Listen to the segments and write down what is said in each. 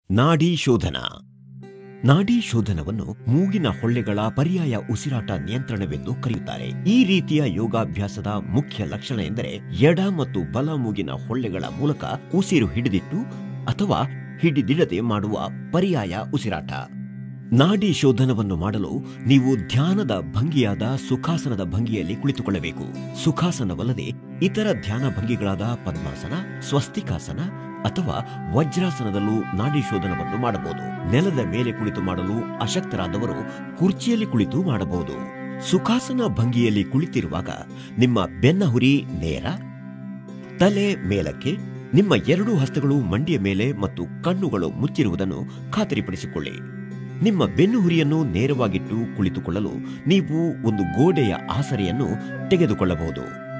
ನಾಡಿ ಶೋಧನ. ನಾಡಿ ಶೋಧನವನ್ನು ಮೂಗಿನ ಹೊಳ್ಳೆಗಳ ಪರ್ಯಾಯ ಉಸಿರಾಟ ನಿಯಂತ್ರಣವೆಂದು ಕರೆಯುತ್ತಾರೆ. ಈ ರೀತಿಯ ಯೋಗಾಭ್ಯಾಸದ ಮುಖ್ಯ ಲಕ್ಷಣ ಎಂದರೆ ಎಡ ಮತ್ತು ಬಲ ಮೂಗಿನ ಹೊಳ್ಳೆಗಳ ಮೂಲಕ ಉಸಿರು ಹಿಡಿದಿಟ್ಟು ಅಥವಾ ಹಿಡಿದಿಡದೆ ಮಾಡುವ ಪರ್ಯಾಯ ಉಸಿರಾಟ. ನಾಡಿ ಶೋಧನವನ್ನು ಮಾಡಲು ನೀವು ಧ್ಯಾನದ ಭಂಗಿಯಾದ ಸುಖಾಸನದ ಭಂಗಿಯಲ್ಲಿ ಕುಳಿತುಕೊಳ್ಳಬೇಕು. ಸುಖಾಸನವಲ್ಲದೆ ಇತರ ಧ್ಯಾನ ಭಂಗಿಗಳಾದ ಪದ್ಮಾಸನ, ಸ್ವಸ್ತಿಕಾಸನ ಅಥವಾ ವಜ್ರಾಸನದಲ್ಲೂ ನಾಡಿ ಶೋಧನವನ್ನು ಮಾಡಬಹುದು. ನೆಲದ ಮೇಲೆ ಕುಳಿತು ಮಾಡಲು ಅಶಕ್ತರಾದವರು ಕುರ್ಚಿಯಲ್ಲಿ ಕುಳಿತು ಮಾಡಬಹುದು. ಸುಖಾಸನ ಭಂಗಿಯಲ್ಲಿ ಕುಳಿತಿರುವಾಗ ನಿಮ್ಮ ಬೆನ್ನಹುರಿ ನೇರ, ತಲೆ ಮೇಲಕ್ಕೆ, ನಿಮ್ಮ ಎರಡೂ ಹಸ್ತಗಳು ಮಂಡಿಯ ಮೇಲೆ ಮತ್ತು ಕಣ್ಣುಗಳು ಮುಚ್ಚಿರುವುದನ್ನು ಖಾತರಿಪಡಿಸಿಕೊಳ್ಳಿ. ನಿಮ್ಮ ಬೆನ್ನುಹುರಿಯನ್ನು ನೇರವಾಗಿಟ್ಟು ಕುಳಿತುಕೊಳ್ಳಲು ನೀವು ಒಂದು ಗೋಡೆಯ ಆಸರೆಯನ್ನು ತೆಗೆದುಕೊಳ್ಳಬಹುದು.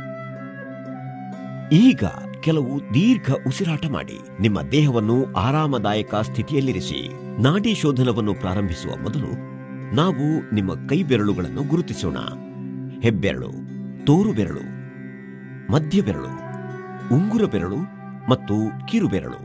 ಈಗ ಕೆಲವು ದೀರ್ಘ ಉಸಿರಾಟ ಮಾಡಿ ನಿಮ್ಮ ದೇಹವನ್ನು ಆರಾಮದಾಯಕ ಸ್ಥಿತಿಯಲ್ಲಿರಿಸಿ. ನಾಡಿ ಶೋಧನವನ್ನು ಪ್ರಾರಂಭಿಸುವ ಮೊದಲು ನಾವು ನಿಮ್ಮ ಕೈ ಬೆರಳುಗಳನ್ನು ಗುರುತಿಸೋಣ. ಹೆಬ್ಬೆರಳು, ತೋರು ಬೆರಳು, ಮಧ್ಯ ಬೆರಳು, ಉಂಗುರ ಬೆರಳು ಮತ್ತು ಕಿರುಬೆರಳು.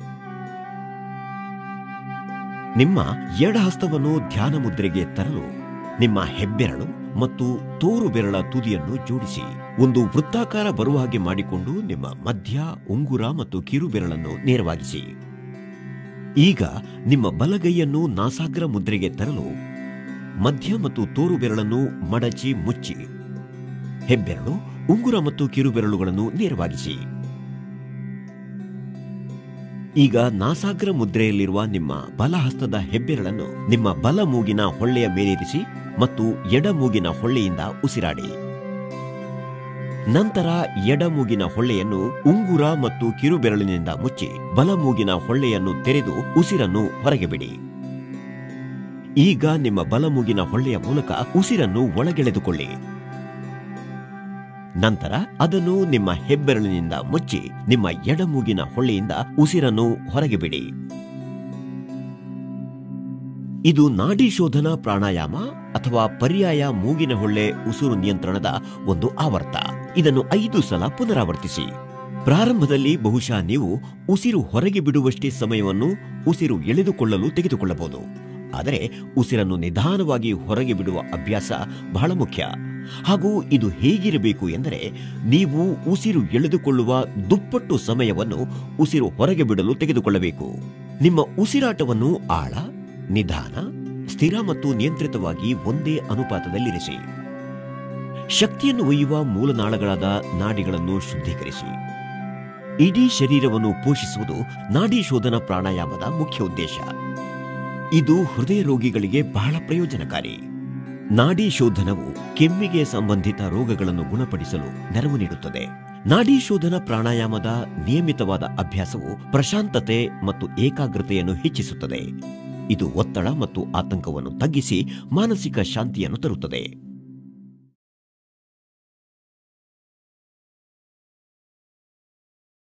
ನಿಮ್ಮ ಎಡಹಸ್ತವನ್ನು ಧ್ಯಾನ ಮುದ್ರೆಗೆ ತರಲು ನಿಮ್ಮ ಹೆಬ್ಬೆರಳು ಮತ್ತು ತೋರು ಬೆರಳ ತುದಿಯನ್ನು ಜೋಡಿಸಿ ಒಂದು ವೃತ್ತಾಕಾರ ಬರುವ ಹಾಗೆ ಮಾಡಿಕೊಂಡು ನಿಮ್ಮ ಮಧ್ಯ, ಉಂಗುರ ಮತ್ತು ಕಿರುಬೆರಳನ್ನು ನೇರವಾಗಿಸಿ. ಈಗ ನಿಮ್ಮ ಬಲಗೈಯನ್ನು ನಾಸಾಗ್ರ ಮುದ್ರೆಗೆ ತರಲು ಮಧ್ಯ ಮತ್ತು ತೋರು ಬೆರಳನ್ನು ಮಡಚಿ ಮುಚ್ಚಿ ಹೆಬ್ಬೆರಳು, ಉಂಗುರ ಮತ್ತು ಕಿರುಬೆರಳುಗಳನ್ನು ನೇರವಾಗಿಸಿ. ಈಗ ನಾಸಾಗ್ರ ಮುದ್ರೆಯಲ್ಲಿರುವ ನಿಮ್ಮ ಬಲಹಸ್ತದ ಹೆಬ್ಬೆರಳನ್ನು ನಿಮ್ಮ ಬಲ ಮೂಗಿನ ಹೊಳ್ಳೆಯ ಮೇಲಿರಿಸಿ ಮತ್ತು ಎಡ ಮೂಗಿನ ಹೊಳ್ಳೆಯಿಂದ ಉಸಿರಾಡಿ. ನಂತರ ಎಡ ಮೂಗಿನ ಹೊಳ್ಳೆಯನ್ನು ಉಂಗುರ ಮತ್ತು ಕಿರುಬೆರಳಿನಿಂದ ಮುಚ್ಚಿ ಬಲ ಮೂಗಿನ ಹೊಳ್ಳೆಯನ್ನು ತೆರೆದು ಉಸಿರನ್ನು ಹೊರಗೆ ಬಿಡಿ. ಈಗ ನಿಮ್ಮ ಬಲ ಮೂಗಿನ ಹೊಳ್ಳೆಯ ಮೂಲಕ ಉಸಿರನ್ನು ಒಳಗೆಳೆದುಕೊಳ್ಳಿ. ನಂತರ ಅದನ್ನು ನಿಮ್ಮ ಹೆಬ್ಬೆರಳಿನಿಂದ ಮುಚ್ಚಿ ನಿಮ್ಮ ಎಡಮೂಗಿನ ಹೊಳ್ಳೆಯಿಂದ ಉಸಿರನ್ನು ಹೊರಗೆ ಬಿಡಿ. ಇದು ನಾಡಿ ಶೋಧನ ಪ್ರಾಣಾಯಾಮ ಅಥವಾ ಪರ್ಯಾಯ ಮೂಗಿನ ಹೊಳ್ಳೆ ಉಸಿರು ನಿಯಂತ್ರಣದ ಒಂದು ಆವರ್ತ. ಇದನ್ನು 5 ಸಲ ಪುನರಾವರ್ತಿಸಿ. ಪ್ರಾರಂಭದಲ್ಲಿ ಬಹುಶಃ ನೀವು ಉಸಿರು ಹೊರಗೆ ಬಿಡುವಷ್ಟೇ ಸಮಯವನ್ನು ಉಸಿರು ಎಳೆದುಕೊಳ್ಳಲು ತೆಗೆದುಕೊಳ್ಳಬಹುದು. ಆದರೆ ಉಸಿರನ್ನು ನಿಧಾನವಾಗಿ ಹೊರಗೆ ಬಿಡುವ ಅಭ್ಯಾಸ ಬಹಳ ಮುಖ್ಯ. ಹಾಗೂ ಇದು ಹೇಗಿರಬೇಕು ಎಂದರೆ ನೀವು ಉಸಿರು ಎಳೆದುಕೊಳ್ಳುವ ದುಪ್ಪಟ್ಟು ಸಮಯವನ್ನು ಉಸಿರು ಹೊರಗೆ ಬಿಡಲು ತೆಗೆದುಕೊಳ್ಳಬೇಕು. ನಿಮ್ಮ ಉಸಿರಾಟವನ್ನು ಆಳ, ನಿಧಾನ, ಸ್ಥಿರ ಮತ್ತು ನಿಯಂತ್ರಿತವಾಗಿ ಒಂದೇ ಅನುಪಾತದಲ್ಲಿರಿಸಿ. ಶಕ್ತಿಯನ್ನು ಒಯ್ಯುವ ಮೂಲನಾಳಗಳಾದ ನಾಡಿಗಳನ್ನು ಶುದ್ಧೀಕರಿಸಿ. ಇಡೀ ಶರೀರವನ್ನು ಪೋಷಿಸುವುದು ನಾಡಿ ಶೋಧನ ಪ್ರಾಣಾಯಾಮದ ಮುಖ್ಯ ಉದ್ದೇಶ. ಇದು ಹೃದಯ ರೋಗಿಗಳಿಗೆ ಬಹಳ ಪ್ರಯೋಜನಕಾರಿ. ನಾಡಿ ಶೋಧನವು ಕೆಮ್ಮಿಗೆ ಸಂಬಂಧಿತ ರೋಗಗಳನ್ನು ಗುಣಪಡಿಸಲು ನೆರವು ನೀಡುತ್ತದೆ. ನಾಡಿ ಶೋಧನ ಪ್ರಾಣಾಯಾಮದ ನಿಯಮಿತವಾದ ಅಭ್ಯಾಸವು ಪ್ರಶಾಂತತೆ ಮತ್ತು ಏಕಾಗ್ರತೆಯನ್ನು ಹೆಚ್ಚಿಸುತ್ತದೆ. ಇದು ಒತ್ತಡ ಮತ್ತು ಆತಂಕವನ್ನು ತಗ್ಗಿಸಿ ಮಾನಸಿಕ ಶಾಂತಿಯನ್ನು ತರುತ್ತದೆ.